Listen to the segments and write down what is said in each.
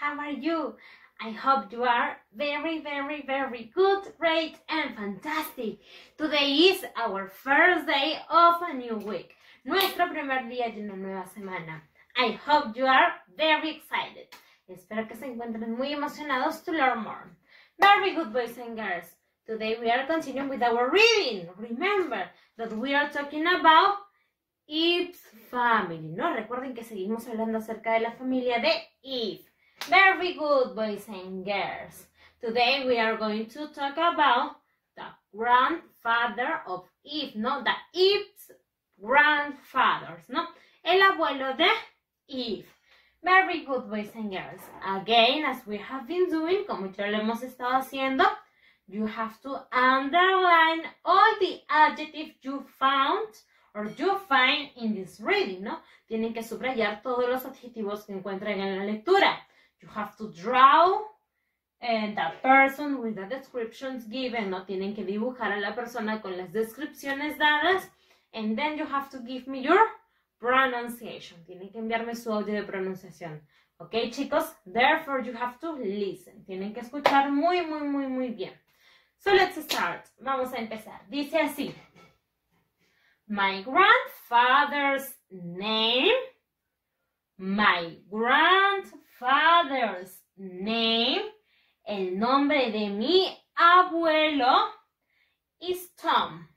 how are you? I hope you are very, very, very good, great, and fantastic. Today is our first day of a new week. Nuestro primer día de una nueva semana. I hope you are very excited. Espero que se encuentren muy emocionados to learn more. Very good, boys and girls. Today we are continuing with our reading. Remember that we are talking about Eve's family, ¿no? Recuerden que seguimos hablando acerca de la familia de Eve. Very good, boys and girls. Today we are going to talk about the grandfather of Eve, ¿no? The Eve's grandfathers, ¿no? El abuelo de Eve. Very good, boys and girls. Again, as we have been doing, como ya lo hemos estado haciendo, you have to underline all the adjectives you found or you find in this reading, ¿no? Tienen que subrayar todos los adjetivos que encuentren en la lectura. You have to draw the person with the descriptions given, ¿no? Tienen que dibujar a la persona con las descripciones dadas. And then you have to give me your pronunciation. Tienen que enviarme su audio de pronunciación. ¿Ok, chicos? Therefore, you have to listen. Tienen que escuchar muy, muy, muy, muy bien. So, let's start. Vamos a empezar. Dice así. My grandfather's name. My grandfather's name. El nombre de mi abuelo is Tom.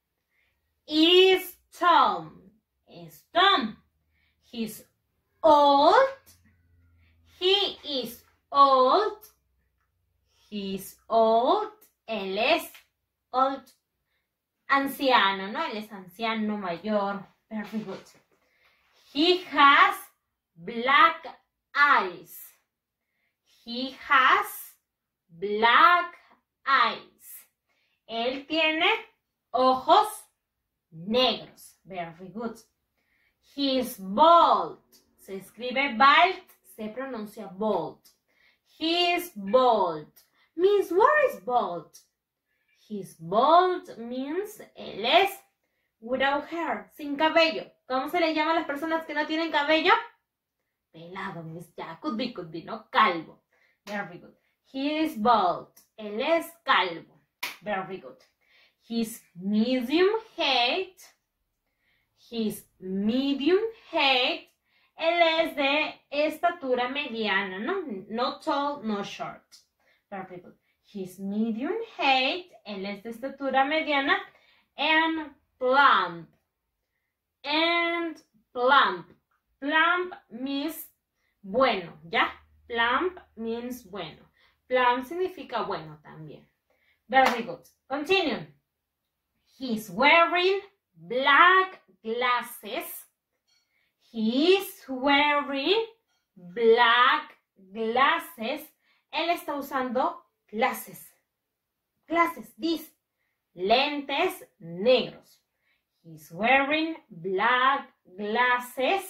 Is Tom. Is Tom. He's old. He is old. He's old. Él es old. Anciano, ¿no? Él es anciano, mayor. Very good. He has black eyes. He has black eyes. Él tiene ojos negros. Very good. He is bald. Se escribe bald, se pronuncia bold. He is bald. Means what is bald? He's bald means él es without hair, sin cabello. ¿Cómo se le llama a las personas que no tienen cabello? Pelado, means ya, could be, ¿no? Calvo. Very good. He is bald. Él es calvo. Very good. He's medium height. He's medium height. Él es de estatura mediana, ¿no? No tall, no short. Very good. He's medium height. Él es de estatura mediana. And plump. And plump. Plump means bueno, ¿ya? Plump means bueno. Plump significa bueno también. Very good. Continue. He's wearing black glasses. He's wearing black glasses. Él está usando glasses. Glasses, these. Lentes negros. He's wearing black glasses.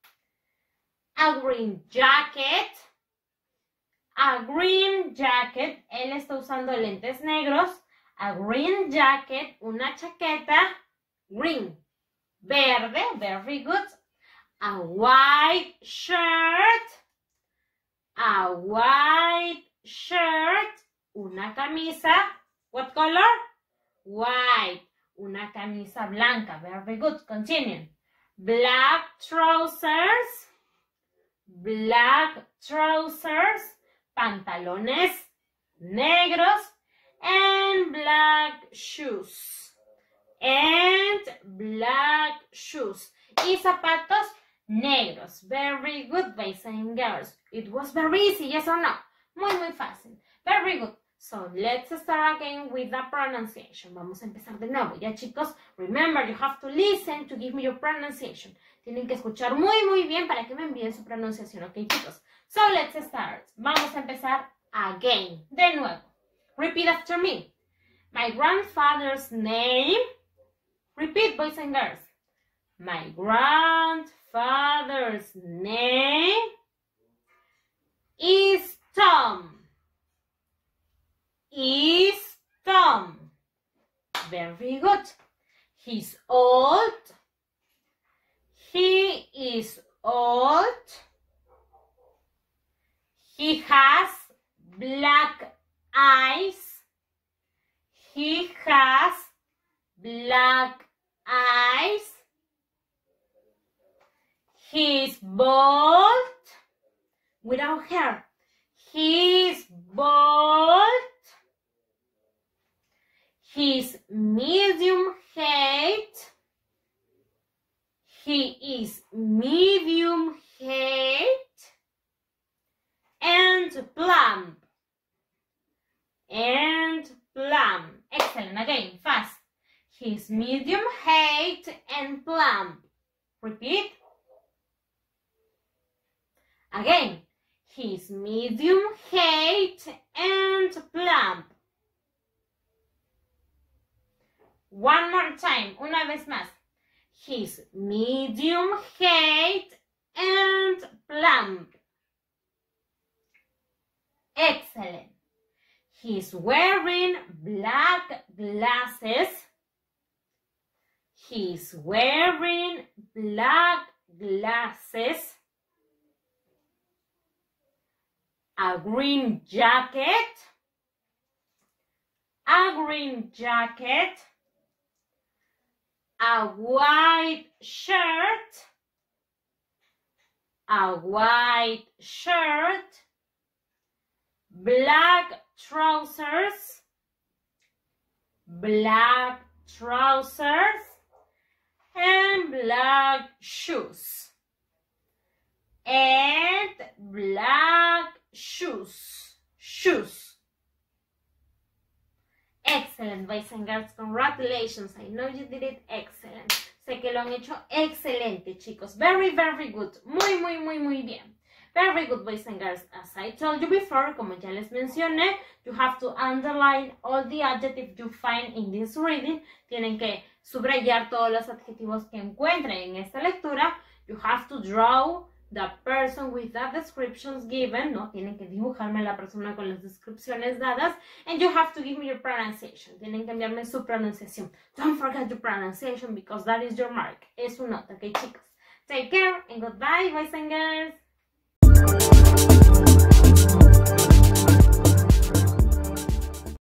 A green jacket. A green jacket. Él está usando lentes negros. A green jacket. Una chaqueta. Green. Verde. Very good. A white shirt. A white shirt. Una camisa. What color? White. Una camisa blanca. Very good. Continue. Black trousers. Black trousers. Pantalones negros. And black shoes. And black shoes. Y zapatos negros. Very good, boys and girls. It was very easy, yes or no? Muy, muy fácil. Very good. So, let's start again with the pronunciation. Vamos a empezar de nuevo. Ya, chicos, remember, you have to listen to give me your pronunciation. Tienen que escuchar muy, muy bien para que me envíen su pronunciación, ¿ok, chicos? So, let's start. Vamos a empezar again. De nuevo. Repeat after me. My grandfather's name. Repeat, boys and girls. My grandfather's name is Tom. Is Tom. Very good. He's old. He is old. He has black eyes. He has black eyes. He's bald without hair. He's bald. He's medium height. He is medium height and plump. And plump. Excellent. Again, fast. He's medium height and plump. Repeat. Again. He's medium height and plump. One more time. Una vez más. He's medium height and plump. Excellent. He's wearing black glasses. He's wearing black glasses. A green jacket. A green jacket. A white shirt. A white shirt. Black trousers. Black trousers. And black shoes. And black shoes. Excellent, boys and girls. Congratulations. I know you did it excellent. Sé que lo han hecho excelente, chicos. Very, very good. Muy bien. Very good, boys and girls. As I told you before, como ya les mencioné, you have to underline all the adjectives you find in this reading. Tienen que subrayar todos los adjetivos que encuentren en esta lectura. You have to draw the person with the descriptions given, ¿no? Tienen que dibujarme a la persona con las descripciones dadas. And you have to give me your pronunciation. Tienen que enviarme su pronunciación. Don't forget your pronunciation because that is your mark. Es su nota, ¿ok, chicos? Take care and goodbye, boys and girls.